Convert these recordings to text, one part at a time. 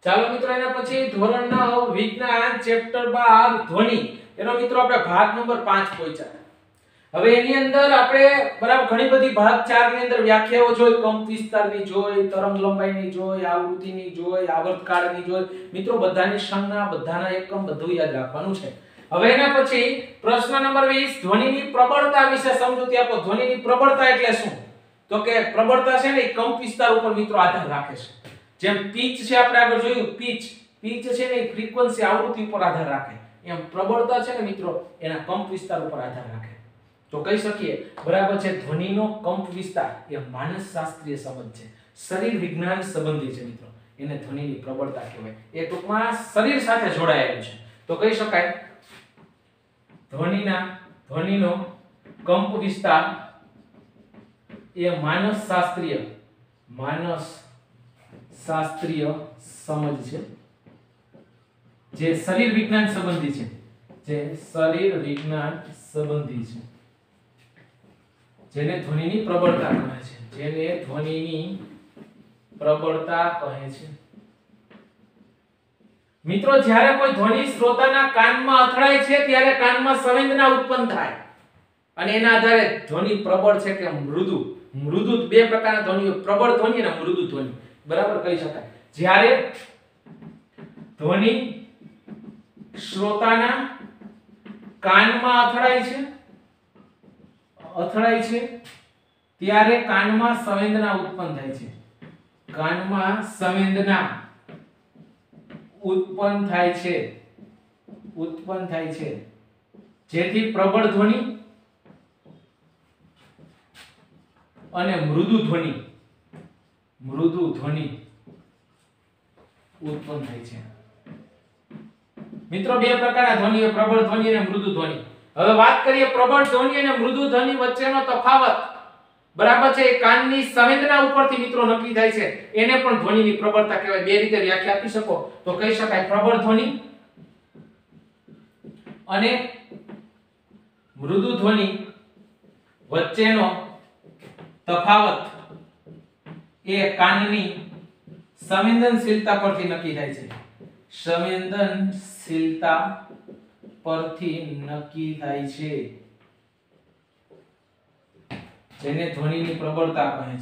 ચાલો મિત્રો એના પછી ધોરણ 9 વિજ્ઞાન ચેપ્ટર 12 ધ્વનિ એનો મિત્રો આપણે ભાગ નંબર 5 પહોંચ્યા. હવે એની અંદર આપણે બરાબર ઘણી બધી ભાગ 4 ની અંદર વ્યાખ્યાઓ જોઈ, કંપ વિસ્તારની જોઈ, તરંગ લંબાઈની જોઈ, આવૃત્તિની જોઈ, આવર્તકાળની જોઈ. મિત્રો બધાની સંજ્ઞા, બધાના એકમ બધું યાદ રાખવાનું છે. હવે એના પછી પ્રશ્ન નંબર 20 ધ્વનિની પ્રબળતા વિશે સમજૂતી આપો. ધ્વનિની પ્રબળતા એટલે શું? તો કે પ્રબળતા છે ને કંપ વિસ્તાર ઉપર મિત્રો આધાર રાખે છે. જેમ પીચ છે આપણે આગળ જોયું, પીચ છે ને ફ્રીક્વન્સી આવૃત્તિ પર આધાર રાખે. એમ પ્રબળતા છે ને મિત્રો એના કંપ વિસ્તાર ઉપર આધાર રાખે. તો કહી શકીએ બરાબર છે ધ્વનિનો કંપ વિસ્તાર એ માનસશાસ્ત્રીય સંબંધ છે, શરીર વિજ્ઞાન સંબંધી છે મિત્રો. એને ધ્વનિની પ્રબળતા કહેવાય. એ ટૂંકમાં શરીર સાથે જોડાયેલું છે. તો કહી શકાય ધ્વનિનો કંપ વિસ્તાર એ માનસશાસ્ત્રીય સમજ છે જે શરીર વિજ્ઞાન સંબંધી છે. જેને ધ્વનિની પ્રબળતા કહે છે. મિત્રો જ્યારે કોઈ ધ્વનિ શ્રોતાના કાનમાં અથડાય છે ત્યારે કાનમાં સંવેદના ઉત્પન્ન થાય અને એના આધારે ધ્વનિ પ્રબળ છે કે મૃદુ. બે પ્રકારના ધ્વનિ, પ્રબળ ધ્વનિ અને મૃદુ ધ્વનિ બરાબર કહી શકાય. જ્યારે ધ્વનિ શ્રોતાના કાનમાં અથડાય છે ત્યારે કાનમાં સંવેદના ઉત્પન્ન થાય છે. જેથી પ્રબળ ધ્વનિ અને મૃદુ ધ્વનિ ઉત્પન્ન થાય છે. મિત્રો બે પ્રકારના ધ્વનિ, પ્રબળ ધ્વનિ અને મૃદુ ધ્વનિ. હવે વાત કરીએ પ્રબળ ધ્વનિ અને મૃદુ ધ્વનિ વચ્ચેનો તફાવત. બરાબર છે, એ કાનની સંવેદના ઉપરથી મિત્રો નક્કી થાય છે. એને પણ ધ્વનિની પ્રબળતા કહેવાય. બે રીતે વ્યાખ્યા આપી શકો તો કહી શકાય પ્રબળ ધ્વનિ અને મૃદુ ધ્વનિ વચ્ચેનો તફાવત એ કાનની સંવેદનશીલતા પરથી નક્કી થાય છે. જેને ધ્વનિની પ્રબળતા કહે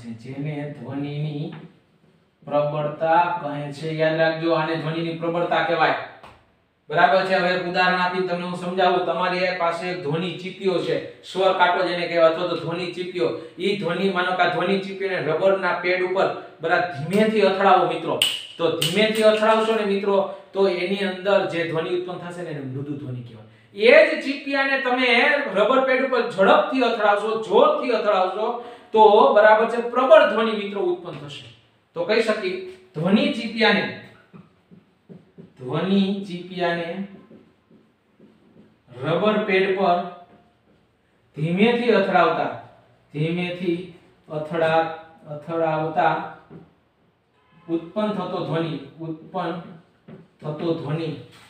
છે. યાદ રાખજો, આને ધ્વનિની પ્રબળતા કહેવાય. બરાબર છે. હવે ઉદાહરણ આપી તમને હું સમજાવું. તમારી પાસે એક ધ્વનિ ચીપિયો છે, સ્વર કાંટો જેને કહેવાય, અથવા તો ધ્વનિ ચીપિયો. ઈ ધ્વનિ, માનો કે ધ્વનિ ચીપિયાને રબરના પેડ ઉપર બરાબર ધીમેથી અથડાવો મિત્રો. તો ધીમેથી અથડાવશો ને મિત્રો તો એની અંદર જે ધ્વનિ ઉત્પન્ન થશે ને એને મૃદુ ધ્વનિ કહેવાય. એ જ ચીપિયાને તમે રબર પેડ ઉપર ઝડપથી અથડાવશો, જોરથી અથડાવશો તો બરાબર છે પ્રબળ ધ્વનિ મિત્રો ઉત્પન્ન થશે. તો કહી શકીએ ધ્વનિ ચીપિયાને રબર પેડ પર ધીમેથી અથડાવતા ઉત્પન્ન થતો ધ્વનિ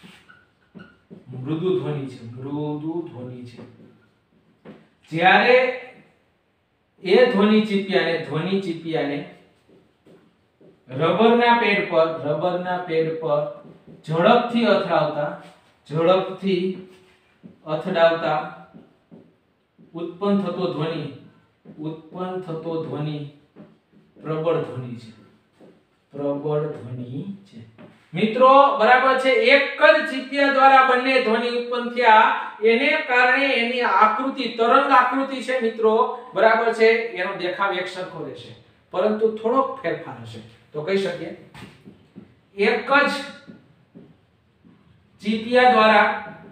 મૃદુ ધ્વનિ છે. જ્યારે એ ધ્વનિ ચીપિયાને રબરના પેડ પર ઝડપથી અથડાવતા ઉત્પન્ન થતો ધ્વનિ પ્રબળ ધ્વનિ છે. મિત્રો બરાબર છે, એક જ ચીપિયા દ્વારા બંને ધ્વનિ ઉત્પન્ન થયા એને કારણે એની આકૃતિ, તરંગ આકૃતિ છે મિત્રો બરાબર છે, એનો દેખાવ એક સરખો રહેશે પરંતુ થોડોક ફેરફાર હશે. તો કહી શકીએ એક જ ચીપિયા દ્વારા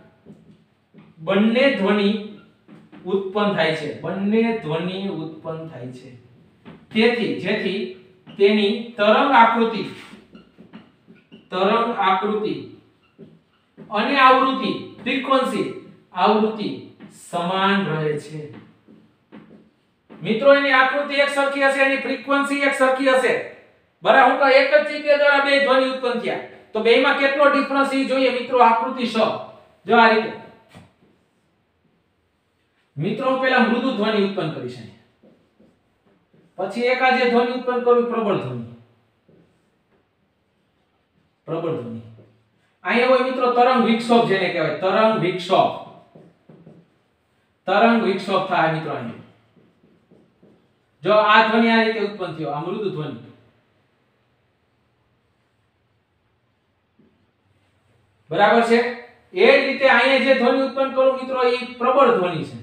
બંને ધ્વનિ ઉત્પન્ન થાય છે. જેથી તેની તરંગ આકૃતિ અને આવૃત્તિ સમાન રહે છે. મિત્રો એની આકૃતિ એક સરખી હશે, એની ફ્રીક્વન્સી એક સરખી હશે. બરાબર, હું કહું એક જ ચીપિયા દ્વારા બે ધ્વનિ ઉત્પન્ન થયા તો બેમાં કેટલો ડિફરન્સ ઈ જોઈએ મિત્રો. આકૃતિ 100 જો આ રીતે. મિત્રો હું પહેલા મૃદુ ધ્વનિ ઉત્પન્ન કરીશ. પછી એક આ જે ધ્વનિ ઉત્પન્ન કરવી પ્રબળ ધ્વનિ, પ્રબળ ધ્વનિ. અહીંયા હોય મિત્રો તરંગ વિક્ષોભ, જેને કહેવાય તરંગ વિક્ષોભ. તરંગ વિક્ષોભ થાય મિત્રો. અહીંયા જો આ ધ્વનિ આ રીતે ઉત્પન્ન થયો, આ મૃદુ ધ્વનિ. બરાબર છે. એ જ રીતે અહીંયા જે ધ્વનિ ઉત્પન્ન કરું મિત્રો, એ પ્રબળ ધ્વનિ છે.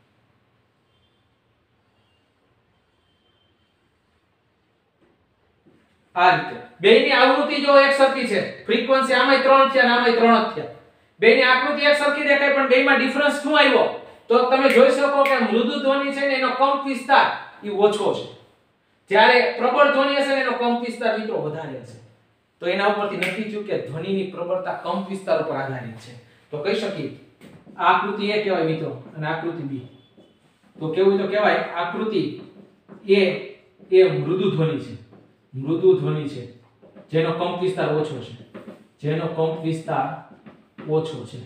આ રીતે બેયની આવૃત્તિ જો એક સરખી છે, ફ્રીક્વન્સી આમાંય 3 છે અને આમાંય 3 જ છે. બેયની આકૃતિ એક સરખી દેખાય, પણ બેયમાં ડિફરન્સ શું આવ્યો? તો તમે જોઈ શકો કે મૃદુ ધ્વનિ છે ને એનો કંપ વિસ્તાર ઈ ઓછો છે, જ્યારે પ્રબળ ધ્વનિ હશે ને એનો કંપ વિસ્તાર મિત્રો વધારે હશે. તો એના ઉપરથી નક્કી થયું કે ધ્વનિની પ્રબળતા કંપ વિસ્તાર ઉપર આધારિત છે. તો કહી શકીએ આકૃતિ A કહેવાય મિત્રો અને આકૃતિ B. તો કેવું તો કહેવાય આકૃતિ A એ મૃદુ ધ્વનિ છે. મૃદુ ધ્વનિ છે જેનો કંપ વિસ્તાર ઓછો છે, જેનો કંપ વિસ્તાર ઓછો છે.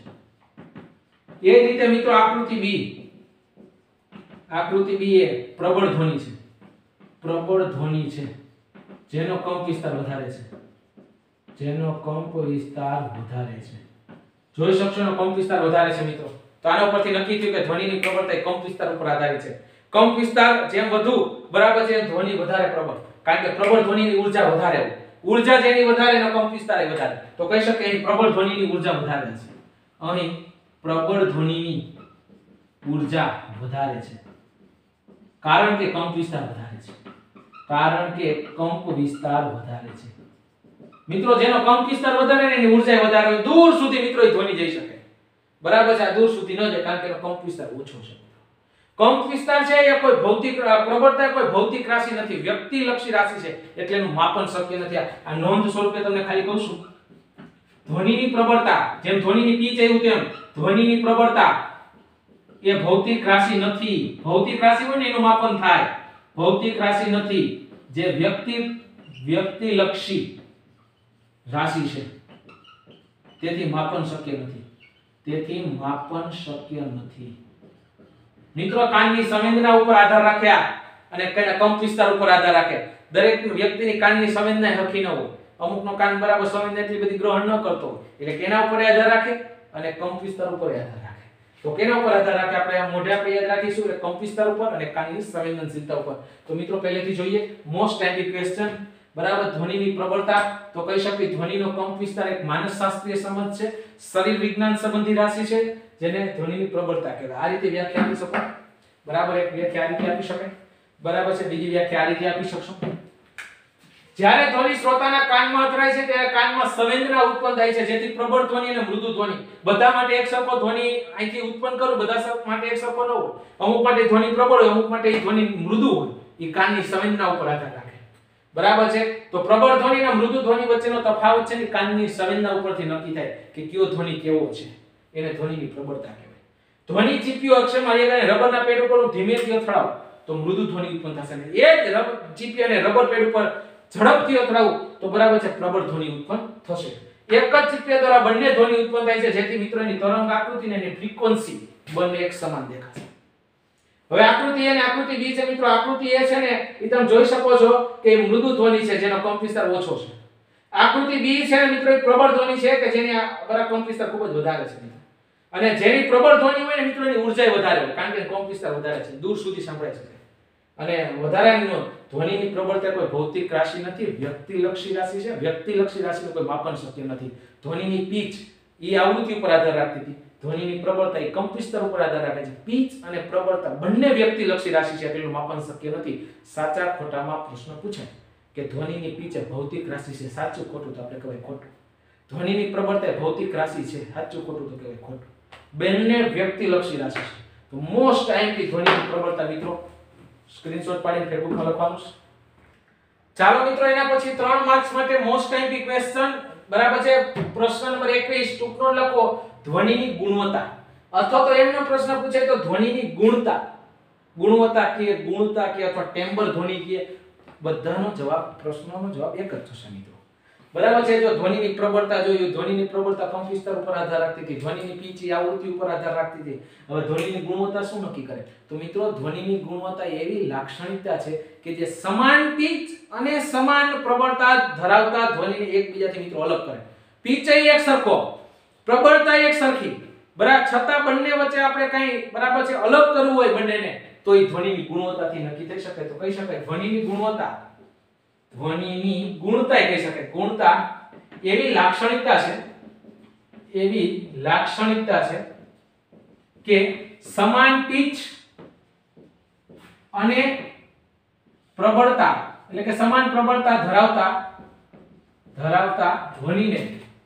એ જ રીતે મિત્રો આકૃતિ B, આકૃતિ B એ પ્રબળ ધ્વનિ છે. પ્રબળ ધ્વનિ છે જેનો કંપ વિસ્તાર વધારે છે, જેનો કંપ વિસ્તાર વધારે છે. જોઈ શકશો એનો કંપ વિસ્તાર વધારે છે મિત્રો. તો આના ઉપરથી નક્કી થયું કે ધ્વનિની પ્રબળતા કંપ વિસ્તાર ઉપર આધારિત છે. કંપ વિસ્તાર જેમ વધુ બરાબર છે, ધ્વનિ વધારે પ્રબળ, કારણ કે પ્રબળ ધ્વનિની ઊર્જા વધારે હોય. ઊર્જા જેની વધારે એનો કંપ વિસ્તાર એ વધારે. તો કહી શકાય અહીં પ્રબળ ધ્વનિની ઊર્જા વધારે છે. અહીં પ્રબળ ધ્વનિની ઊર્જા વધારે છે કારણ કે કંપ વિસ્તાર વધારે છે. કારણ કે કંપ વિસ્તાર વધારે છે મિત્રો. જેનો કંપ વિસ્તાર વધારે ને એની ઊર્જા વધારે હોય, દૂર સુધી મિત્રો એ ધ્વનિ જઈ શકે. બરાબર છે. આ દૂર સુધી ન જાય કારણ કે એનો કંપ વિસ્તાર ઓછો છે. કંપ વિસ્તાર છે એ કોઈ ભૌતિક પ્રબળતા, કોઈ ભૌતિક રાશિ નથી, વ્યક્તિલક્ષી રાશિ છે, એટલે એનું માપન શક્ય નથી. આ નોંધ સ્વરૂપે તમને ખાલી કહું છું, ધ્વનિની પ્રબળતા જેમ ધ્વનિની પીચ આવ્યું તેમ ધ્વનિની પ્રબળતા એ ભૌતિક રાશિ નથી. ભૌતિક રાશિ હોય ને એનું માપન થાય, ભૌતિક રાશિ નથી. જે વ્યક્તિલક્ષી રાશિ છે તેથી માપન શક્ય નથી. તેથી માપન શક્ય નથી મિત્રો. કાનની સંવેદના ઉપર આધાર રાખ્યા અને કંપ વિસ્તાર ઉપર આધાર રાખે. દરેક વ્યક્તિની કાનની સંવેદના હરખી ન હોય. અમુકનો કાન બરાબર સંવેદના એટલી બધી ગ્રહણ ન કરતો હોય, એટલે કેના ઉપર આધાર રાખે અને કંપ વિસ્તાર ઉપર આધાર રાખે. તો કેના ઉપર આધાર રાખે? આપણે આ મોઢે આપણે યાદ રાખીશું એટલે કંપ વિસ્તાર ઉપર અને કાનની સંવેદનશીલતા ઉપર. તો મિત્રો પહેલેથી જોઈએ મોસ્ટ ટાઈમ્ડ ક્વેશ્ચન, બરાબર. ધ્વનિની પ્રબળતા તો કહી શકીએ ધ્વનિનો કંપ વિસ્તાર એક માનસશાસ્ત્રીય સંબંધ છે, શરીર વિજ્ઞાન સંબંધી રાશિ છે, જેને ધ્વનિની પ્રબળતા કહેવાય. આ રીતે વ્યાખ્યા આપી શકો. બરાબર. એક વ્યાખ્યા આ રીતે આપી શકાય. બરાબર છે. બીજી વ્યાખ્યા આ રીતે આપી શકશો. જ્યારે ધ્વનિ શ્રોતાના કાનમાં અથડાય છે ત્યારે કાનમાં સંવેદના ઉત્પન્ન થાય છે, જેથી પ્રબળ ધ્વનિ અને મૃદુ ધ્વનિ બધા માટે એક સરખો ધ્વનિ અહીંથી ઉત્પન્ન કરું, બધા માટે એક સરખો ન હોય. અમુક માટે ધ્વનિ પ્રબળ હોય, અમુક માટે ધ્વનિ મૃદુ હોય. એ કાનની સંવેદના ઉપર આધાર રાખે. બરાબર છે. તો પ્રબળ ધ્વનિ અને મૃદુ ધ્વનિ વચ્ચેનો તફાવત છે ને કાનની સંવેદના ઉપરથી નક્કી થાય કે કયો ધ્વનિ કેવો છે. એને ધ્વનિની પ્રબળતા કહેવાય. ધ્વનિ ચીપિયો અક્ષરમાં લઈને રબરના પેડ ઉપર ધીમેથી અથડાવ તો મૃદુ ધ્વનિ ઉત્પન્ન થશે. એ જ ચીપી અને રબર પેડ ઉપર ઝડપથી અથડાવું તો બરાબર છે પ્રબળ ધ્વનિ ઉત્પન્ન થશે. એક જ ચીપિયા દ્વારા બંને ધ્વનિ ઉત્પન્ન થાય છે, જેથી મિત્રોની તરંગ આકૃતિ અને એની ફ્રીક્વન્સી બંને એક સમાન દેખાશે. હવે આકૃતિ A અને આકૃતિ B છે મિત્રો. આકૃતિ A છે ને એ તમે જોઈ શકો છો કે મૃદુ ધ્વનિ છે જેનો કંપ વિસ્તાર ઓછો છે. આકૃતિ B છે ને મિત્રો એ પ્રબળ ધ્વનિ છે કે જેની બરાબર કંપ વિસ્તાર ખૂબ જ વધારે છે. અને જેની પ્રબળ ધ્વનિ હોય ને મિત્રો એની ઊર્જા વધારે હોય, કારણ કે કંપ વિસ્તાર વધારે છે, દૂર સુધી સંભળાય છે. અને વધારાની ધ્વનિની પ્રબળતા કોઈ ભૌતિક રાશિ નથી, વ્યક્તિલક્ષી રાશિ છે. વ્યક્તિલક્ષી રાશિનું કોઈ માપન શક્ય નથી. ધ્વનિની પીચ એ આવૃત્તિ ઉપર આધાર રાખતી હતી, ધ્વનિની પ્રબળતા એ કંપ વિસ્તાર ઉપર આધાર રાખે છે. પીચ અને પ્રબળતા બંને વ્યક્તિલક્ષી રાશિ છે, તેનું માપન શક્ય નથી. સાચા ખોટામાં પ્રશ્ન પૂછાય કે ધ્વનિની પીચ એ ભૌતિક રાશિ છે, સાચું ખોટું તો આપણે કહેવાય ખોટું. ધ્વનિની પ્રબળતા એ ભૌતિક રાશિ છે, સાચું ખોટું તો કહેવાય ખોટું. બંને વ્યક્તિલક્ષી રાશિ છે. તો મોસ્ટ ટાઈમથી ધ્વનિની પ્રબળતા મિત્રો સ્ક્રીનશોટ પાડીને ફેસબુકમાં લખવાનું છે. ચાલો મિત્રો એના પછી 3 માર્ક્સ માટે મોસ્ટ ટાઈમથી ક્વેશ્ચન, બરાબર છે. પ્રશ્ન નંબર 21 ટૂંકનો લખો ધ્વનિની ગુણવત્તા, અથવા તો એમનો પ્રશ્ન પૂછાય તો ધ્વનિની ગુણતા. ગુણવત્તા કે ગુણતા કે અથવા ટેમ્બર ધ્વનિ કે બધાનો જવાબ, પ્રશ્નનો જવાબ એક જ થશે મિત્રો. બરાબર છે। જો ધ્વનિની પ્રબળતા જોયું, ધ્વનિની પ્રબળતા કંપ વિસ્તાર ઉપર આધાર રાખતી હતી, ધ્વનિની પિચ આવૃત્તિ ઉપર આધાર રાખતી હતી। હવે ધ્વનિની ગુણવત્તા શું નક્કી કરે? તો મિત્રો ધ્વનિની ગુણવત્તા એવી લાક્ષણિકતા છે કે જે સમાન પિચ અને સમાન પ્રબળતા ધરાવતા ધ્વનિને એકબીજાથી મિત્રો અલગ કરે। પિચ એક સરખો, પ્રબળતા એક સરખી, બરાબર, છતાં બંને વચ્ચે આપણે કઈ બરાબર છે અલગ કરવું હોય બંનેને, તો એ ધ્વનિની ગુણવત્તાથી નક્કી થઈ શકે। તો કહી શકાય ધ્વનિની ગુણવત્તા, ધ્વનિની ગુણતા કહી શકાય। ગુણતા એવી લાક્ષણિકતા છે કે સમાન પિચ અને પ્રબળતા, એટલે કે સમાન પ્રબળતા ધરાવતા ધ્વનિને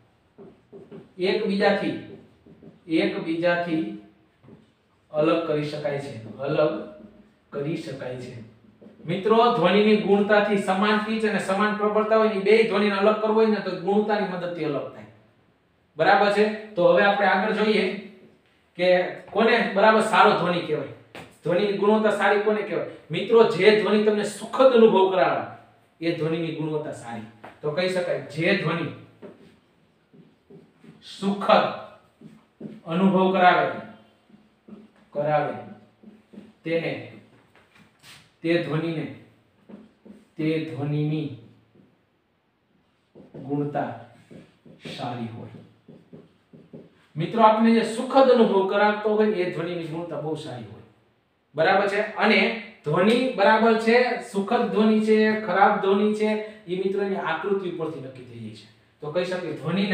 એકબીજાથી અલગ કરી શકાય છે। મિત્રો ધ્વનિની ગુણતાથી સમાન પિચ અને સમાન પ્રબળતા હોય ને બે ધ્વનિને અલગ કરવો હોય ને તો ગુણતાની મદદથી અલગ થાય। બરાબર છે। તો હવે આપણે આગળ જોઈએ કે કોને બરાબર સારો ધ્વનિ કહેવાય, ધ્વનિની ગુણવત્તા સારી કોને કહેવાય? મિત્રો જે ધ્વનિ તમને સુખદ અનુભવ કરાવે એ ધ્વનિની ગુણવત્તા સારી। તો કહી શકાય જે ધ્વનિ સુખદ અનુભવ કરાવે તે ધ્વનિની ગુણતા સારી હોય। મિત્રો આપણે જે સુખદ અનુભવ કરાવતો હોય એ ધ્વનિની ગુણતા બહુ સારી હોય। બરાબર છે। અને ધ્વનિ બરાબર છે સુખદ ધ્વનિ છે, ખરાબ ધ્વનિ છે, એ મિત્રોની આકૃતિ ઉપરથી નક્કી થઈ જાય છે। તો કહી શકીએ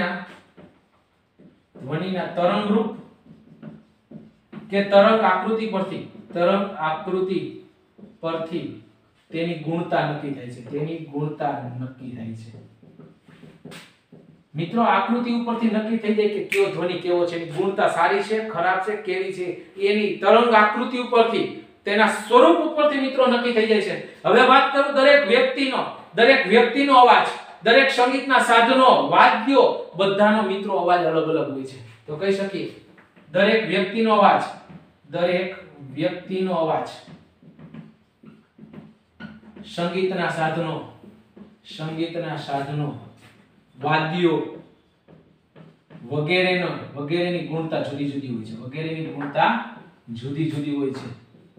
ધ્વનિના તરંગ રૂપ કે તરંગ આકૃતિ પરથી તેની ગુણતા નક્કી થાય છે। મિત્રો આકૃતિ ઉપરથી નક્કી થઈ જાય કે કયો ધ્વનિ કેવો છે, એની ગુણતા સારી છે, ખરાબ છે, કેવી છે, એની તરંગ આકૃતિ ઉપરથી, તેના સ્વરૂપ ઉપરથી મિત્રો નક્કી થઈ જાય છે। હવે વાત કરું દરેક વ્યક્તિનો અવાજ, દરેક સંગીતના સાધનો, વાદ્યો, બધાનો મિત્રો અવાજ અલગ અલગ હોય છે। તો કહી શકીએ દરેક વ્યક્તિનો અવાજ, સંગીતના સાધનો, વાદ્યો વગેરેની ગુણતા જુદી જુદી હોય છે।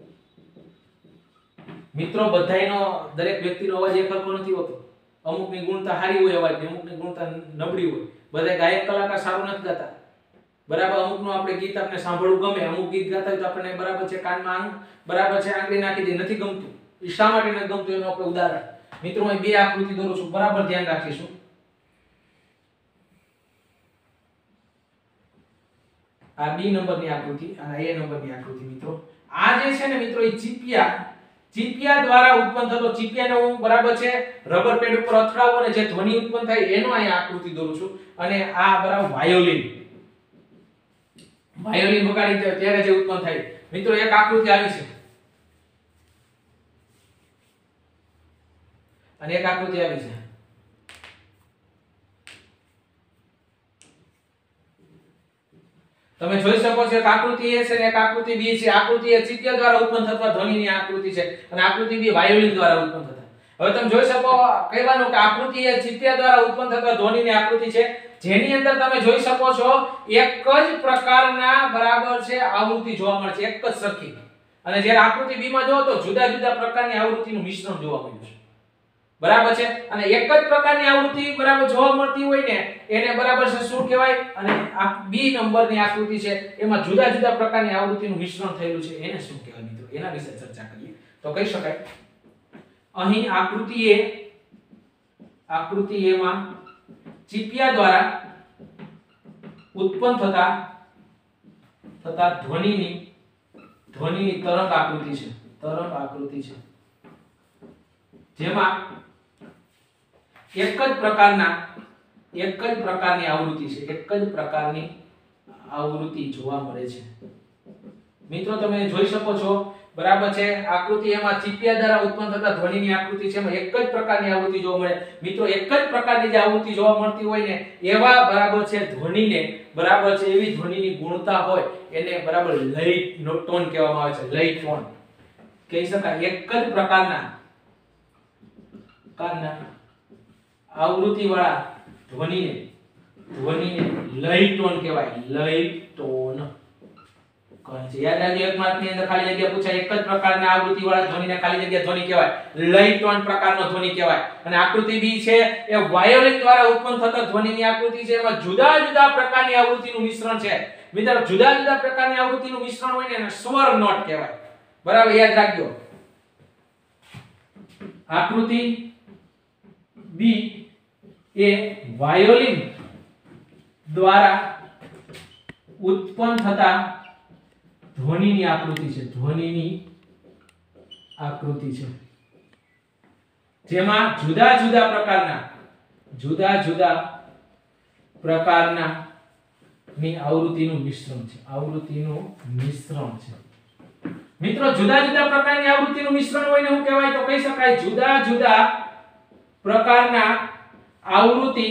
મિત્રો બધાયનો દરેક વ્યક્તિનો અવાજ એક સરખો નથી હોતો। અમુકની ગુણતા સારી હોય અવાજની, અમુકની ગુણતા નબળી હોય। બધા ગાયક કલાકાર સારું નથી ગાતા, બરાબર। અમુકનું આપણે ગીત આપણે સાંભળવું ગમે, અમુક ગીત ગાતા હોય તો આપણને બરાબર છે કાનમાં બરાબર છે આંગળી નાખી દે, નથી ગમતું। એ શા માટે નથી ગમતું એનું આપણે ઉદાહરણ મિત્રો અહીં બે આકૃતિ દોરું છું, બરાબર ધ્યાન રાખીશું। આ બી નંબરની આકૃતિ અને એ નંબરની આકૃતિ મિત્રો, આ જે છે ને મિત્રો એ ચીપિયા દ્વારા ઉત્પન્ન થતો, ચીપિયાને હું બરાબર છે રબર પેડ ઉપર અથડાવું અને જે ધ્વનિ ઉત્પન્ન થાય એનો અહીં આકૃતિ દોરું છું। અને આ બરાબર વાયોલિન વગાડી ત્યારે જે ઉત્પન્ન થાય મિત્રો એક આકૃતિ આવી છે અને એક આકૃતિ આવી છે। તમે જોઈ શકો છો એક આકૃતિ એ છે અને એક આકૃતિ બી છે। આકૃતિ એ ચીપિયા દ્વારા ઉત્પન્ન થતા ધ્વનિની આકૃતિ છે અને આકૃતિ બી વાયોલિન દ્વારા ઉત્પન્ન થતા। હવે તમે જોઈ શકો કહેવાનું કે આકૃતિ એ ચીપિયા દ્વારા ઉત્પન્ન થતા ધ્વનિની આકૃતિ છે, જેની અંદર તમે જોઈ શકો છો એક જ પ્રકારના બરાબર છે આવૃત્તિ જોવા મળે છે, એક જ સરખી। અને જ્યારે આકૃતિ બી માં જોવો તો જુદા જુદા પ્રકારની આવૃત્તિનું મિશ્રણ જોવા મળ્યું છે, બરાબર છે। અને એક જ પ્રકારની આવૃત્તિ બરાબર જોવા મળતી હોય ને એને બરાબર છે શું કહેવાય? અને આ બી નંબરની આકૃતિ છે એમાં જુદા જુદા પ્રકારની આવૃત્તિનું મિશ્રણ થયેલું છે, એને શું કહેવાય મિત્રો? એના વિશે ચર્ચા કરીએ। તો કહી શકાય અહીં આકૃતિ એ માં ચીપિયા દ્વારા ઉત્પન્ન થતા ધ્વનિની તરંગ આકૃતિ છે, જેમાં એક જ પ્રકારની આવૃત્તિ જોવા મળે છે। મિત્રો તમે જોઈ શકો છો બરાબર છે આકૃતિ એમાં ચીપિયા દ્વારા ઉત્પન્ન થતા ધ્વનિની આકૃતિ છે, એમાં એક જ પ્રકારની આવૃત્તિ જોવા મળે। મિત્રો એક જ પ્રકારની જે આવૃત્તિ જોવા મળતી હોય ને એવા બરાબર છે ધ્વનિને બરાબર છે એવી ધ્વનિની ગુણતા હોય એને બરાબર લય ટોન કહેવામાં આવે છે। લય ટોન કહી શકાય એક જ પ્રકારના આવૃત્તિ વાળા ધ્વનિને લય ટોન કહેવાય, લય ટોન કહે છે. યાદ રાખજો, એક માર્ક ની અંદર ખાલી જગ્યા પૂછાય, એક જ પ્રકારના આવૃત્તિ વાળા ધ્વનિને ખાલી જગ્યા ધ્વનિ કહેવાય, લય ટોન પ્રકારનો ધ્વનિ કહેવાય. અને આકૃતિ બી છે એ વાયોલિન દ્વારા ઉત્પન્ન થતા ધ્વનિની આકૃતિ છે. એમાં જુદા જુદા પ્રકારની આવૃત્તિનું મિશ્રણ છે. મિત્રો જુદા જુદા પ્રકારની આવૃત્તિનું મિશ્રણ હોય ને એને સ્વર નોટ કહેવાય. બરાબર, યાદ રાખજો. આકૃતિ બી એ વાયોલિન દ્વારા ઉત્પન્ન થતા ધ્વનિની આકૃતિ છે, ધ્વનિની આકૃતિ છે, જેમાં જુદા જુદા પ્રકારના ની આવૃત્તિનું મિશ્રણ છે, આવૃત્તિનું મિશ્રણ છે. મિત્રો જુદા જુદા પ્રકારની આવૃત્તિનું મિશ્રણ હોય ને શું કહેવાય? તો કહી શકાય જુદા જુદા પ્રકારના આવૃત્તિ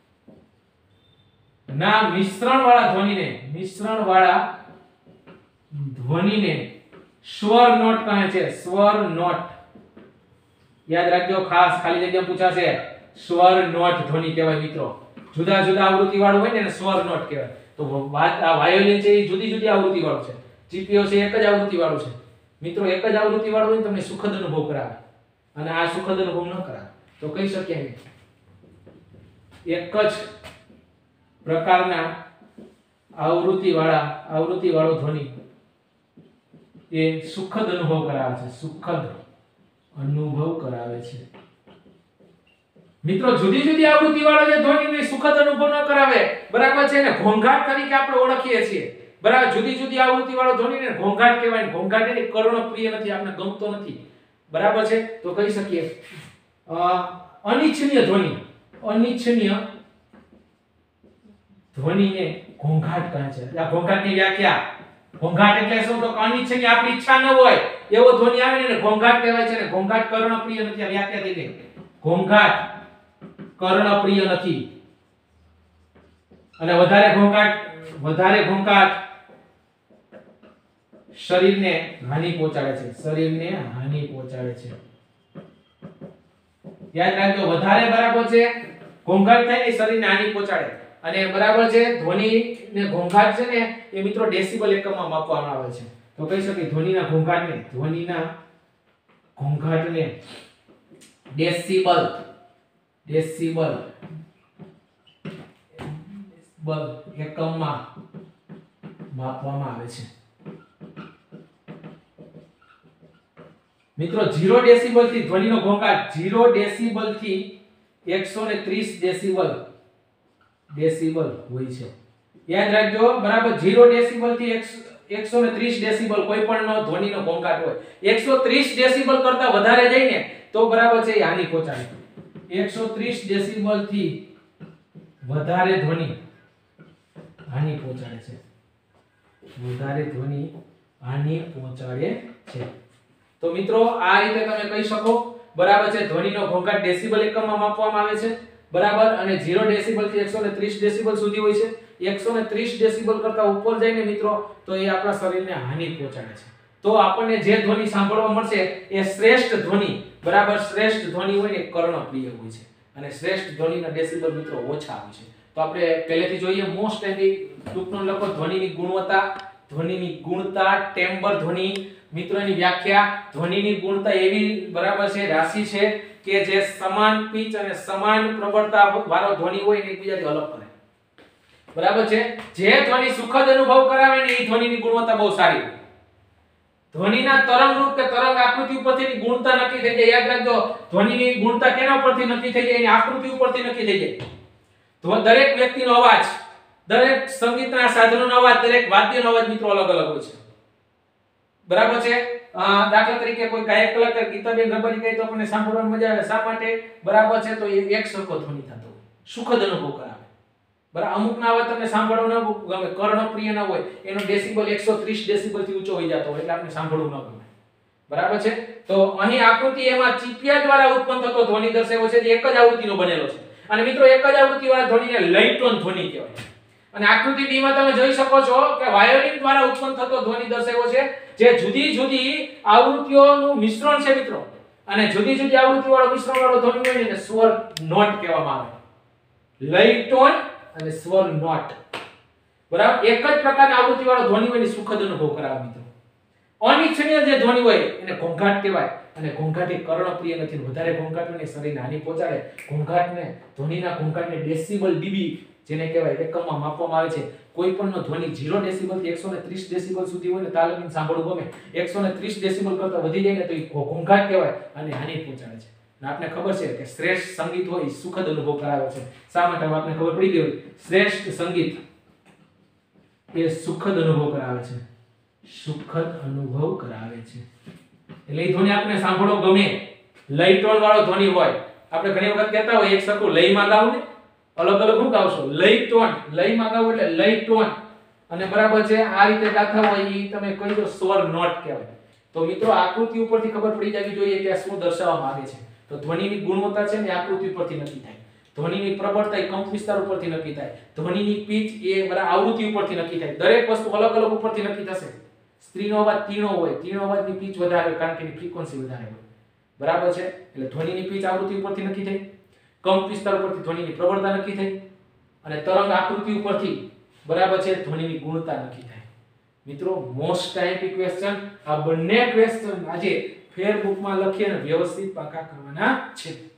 ના મિશ્રણ વાળા ધ્વનિને સ્વર નોટ કહે છે, સ્વર નોટ. યાદ રાખજો, ખાસ ખાલી જગ્યા પૂછાશે, સ્વર નોટ ધ્વનિ કહેવાય. મિત્રો જુદા જુદા આવૃત્તિ વાળું હોય ને એને સ્વર નોટ કહેવાય. તો વાયોલિન છે એ જુદી જુદી આવૃત્તિ વાળું છે, જીપીઓ છે એક જ આવૃત્તિ વાળું છે. મિત્રો એક જ આવૃત્તિ વાળું હોય તમને સુખદ અનુભવ કરાવે, અને આ સુખદ અનુભવ ન કરાવે. તો કહી શકીએ ને એક જ પ્રકારના આવૃત્તિ વાળો ધ્વનિ એ સુખદ અનુભવ કરાવે છે, સુખદ અનુભવ કરાવે છે. મિત્રો જુદી જુદી આવૃત્તિ વાળો જે ધ્વનિને સુખદ અનુભવ ન કરાવે, બરાબર છે ને, ઘોંઘાટ તરીકે આપણે ઓળખીએ છીએ. બરાબર, જુદી જુદી આવૃત્તિ વાળો ધ્વનિને ઘોંઘાટ કહેવાય. ઘોંઘાટ એટલે કર્ણપ્રિય નથી, આપણે ગમતો નથી. બરાબર છે, તો કહી શકીએ અનિચ્છનીય ધ્વનિ, અનિચ્છનીય ધ્વનિને ઘોંઘાટ કહે છે. આ ઘોંઘાટની વ્યાખ્યા, ઘોંઘાટ એટલે શું? તો અનિચ્છનીય, આપણી ઈચ્છા ન હોય એવો ધ્વનિ આવે ને ઘોંઘાટ કહેવાય છે. ને ઘોંઘાટ કર્ણપ્રિય નથી, આ વ્યાખ્યા થઈ ગઈ. ઘોંઘાટ કર્ણપ્રિય નથી, અને વધારે ઘોંઘાટ શરીરને હાનિ પહોંચાડે છે, શરીરને હાનિ પહોંચાડે છે. યાદ રાખજો, વધારે બરાબર છે ઘોંઘાટ થાય ને શરીરને હાનિ પહોંચાડે. અને બરાબર છે ધ્વનિ ને ઘોંઘાટ છે ને એ મિત્રો ડેસિબલ એકમમાં માપવામાં આવે છે. તો કહી શકીએ ધ્વનિના ઘોંઘાટને ડેસિબલ એકમમાં માપવામાં આવે છે. મિત્રો 0 ડેસિબલ થી ધ્વનિનો ઘોંઘાટ 0 ડેસિબલ થી 130 ડેસિબલ હોય છે. યાદ રાખજો, બરાબર, 0 ડેસિબલ થી 130 ડેસિબલ કોઈ પણ ધ્વનિનો ઘોંઘાટ હોય. 130 ડેસિબલ કરતા વધારે જઈને તો બરાબર છે એ હાનિ પહોંચાડે. 130 ડેસિબલ થી વધારે ધ્વનિ હાનિ પહોંચાડે છે, વધારે ધ્વનિ હાનિ પહોંચાડે છે. તો મિત્રો આ રીતે તમે કહી શકો, બરાબર છે, ધ્વનિનો ઘોંઘાટ ડેસિબલ એકમમાં માપવામાં આવે છે. બરાબર, અને 0 ડેસિબલ થી 130 ડેસિબલ સુધી હોય છે. 130 ડેસિબલ કરતા ઉપર જઈને મિત્રો તો એ આપણા શરીરને હાનિ પહોંચાડે છે. તો આપણને જે ધ્વનિ સાંભળવા મળશે એ શ્રેષ્ઠ ધ્વનિ, બરાબર, શ્રેષ્ઠ ધ્વનિ હોય ને કર્ણપ્રિય હોય છે, અને શ્રેષ્ઠ ધ્વનિના ડેસિબલ મિત્રો ઓછા હોય છે. તો આપણે પહેલેથી જોઈએ મોસ્ટ એન્ટી ટૂંકનો લખો ધ્વનિની ગુણતા, ટેમ્બર ધ્વનિ. મિત્રો એની વ્યાખ્યા, ધ્વનિની ગુણતા એવી, બરાબર છે, રાશિ છે કે જે સમાન પિચ અને સમાન પ્રબળતા વાળો ધ્વનિ હોય ને એકબીજાથી અલગ કરે. બરાબર છે, જે ધ્વનિ સુખદ અનુભવ કરાવે ને એ ધ્વનિની ગુણવત્તા બહુ સારી હોય. ધ્વનિના તરંગ રૂપ કે તરંગ આકૃતિ ઉપરથી ગુણતા નક્કી થઈ જાય. યાદ રાખજો, ધ્વનિની ગુણતા કેના ઉપરથી નક્કી થઈ જાય? એની આકૃતિ ઉપરથી નક્કી થઈ જાય. તો દરેક વ્યક્તિનો અવાજ, દરેક સંગીતના સાધનોનો અવાજ, દરેક વાદ્યનો અવાજ મિત્રો અલગ અલગ હોય છે. બરાબર છે, દાખલા તરીકે કોઈ ગાયક કલાકાર ગીતાબેન રબારી ગાય તો આપણને સાંભળવાની મજા આવે. શા માટે? બરાબર છે, તો એ એક સરખો ધ્વનિ થતો હોય, સુખદ અનુભવ કરાવે. બરાબર, અમુકના અવાજ તમને સાંભળવો ન ગમે, કર્ણપ્રિય ન હોય, એનો ડેસિબલ 130 ડેસિબલ થી ઊંચો હોઈ જતો હોય એટલે આપણે સાંભળવું ન ગમે. બરાબર છે, તો અહીં આકૃતિ એમાં ચીપિયા દ્વારા ઉત્પન્ન થતો ધ્વનિ દર્શાવ્યો છે, જે એક જ આવૃત્તિનો બનેલો છે. અને મિત્રો એક જ આવૃત્તિ વાળા ધ્વનિને લય ટોન ધ્વનિ કહેવાય. અને આકૃતિ બી માં તમે જોઈ શકો છો કે વાયોલિન દ્વારા ઉત્પન્ન થતો ધ્વનિ દર્શાવ્યો છે, જે જુદી જુદી આવૃત્તિઓનું મિશ્રણ છે મિત્રો. અને જુદી જુદી આવૃત્તિ વાળો મિશ્રણ વાળો ધ્વનિ હોય ને સ્વર નોટ કહેવામાં આવે. લય ટોન અને સ્વર નોટ. બરાબર, એક જ પ્રકારના આવૃત્તિ વાળો ધ્વનિ હોય ને સુખદ અનુભવ કરાવે મિત્રો. અનિચ્છનીય જે ધ્વનિ હોય એને ઘોંઘાટ કહેવાય, અને ઘોંઘાટ એ કર્ણપ્રિય નથી. વધારે ઘોંઘાટ ને શરીરને હાનિ પહોંચાડે. ઘોંઘાટને, ધ્વનિના ઘોંઘાટને ડેસિબલ ડીબી જેને કહેવાય એકમમાં માપવામાં આવે છે. કોઈ પણનો ધ્વનિ 0 ડેસિબલ થી 130 ડેસિબલ સુધી હોય ને તાલમીન સાંભળવું ગમે. 130 ડેસિબલ કરતા વધી જાય ને તો એ ઘોંઘાટ કહેવાય અને હાનિ પહોંચાડે છે. અને આપને ખબર છે કે શ્રેષ્ઠ સંગીત હોય સુખદ અનુભવ કરાવે છે. શા માટે આપને ખબર પડી ગઈ હોય? શ્રેષ્ઠ સંગીત એ સુખદ અનુભવ કરાવે છે. સુખદ અનુભવ કરાવે છે. એટલે એ ધ્વનિ આપને સાંભળવો ગમે. લય ટોન વાળો ધ્વનિ હોય. આપણે ઘણી વખત કહેતા હોય એક સરખું લયમાં ગાવ ને, અલગ અલગ શું ગાવશો? લય ટોન. લયમાં ગાવ એટલે લય ટોન. અને બરાબર છે આ રીતે ગાતા હોય ઈ તમે કહી દો સ્વર નોટ કહેવાય. તો મિત્રો આકૃતિ ઉપરથી ખબર પડી જવી જોઈએ કે આ શું દર્શાવવા માંગે છે. તો ધ્વનિની ગુણવત્તા છે ને આકૃતિ ઉપરથી નક્કી થાય. ધ્વનિની પ્રબળતા એ કંપ વિસ્તાર ઉપરથી નક્કી થાય. ધ્વનિની પિચ એ બરાબર આવૃત્તિ ઉપરથી નક્કી થાય. દરેક વસ્તુ અલગ અલગ ઉપરથી નક્કી થશે. સ્ત્રીનો અવાજ તીણો હોય, તીણો અવાજની પિચ વધારે હોય કારણ કે એની ફ્રીક્વન્સી વધારે હોય. બરાબર છે? એટલે ધ્વનિની પિચ આવૃત્તિ ઉપરથી નક્કી થઈ, કંપ વિસ્તાર ઉપરથી ધ્વનિની પ્રબળતા નક્કી થઈ, અને તરંગ આકૃતિ ઉપરથી બરાબર છે ધ્વનિની ગુણતા નક્કી થાય. મિત્રો મોસ્ટ ટાઈપી ક્વેશ્ચન આ બંને ક્વેશ્ચન આજે ફેર બુકમાં લખી અને વ્યવસ્થિત પાકા કરવાના છે.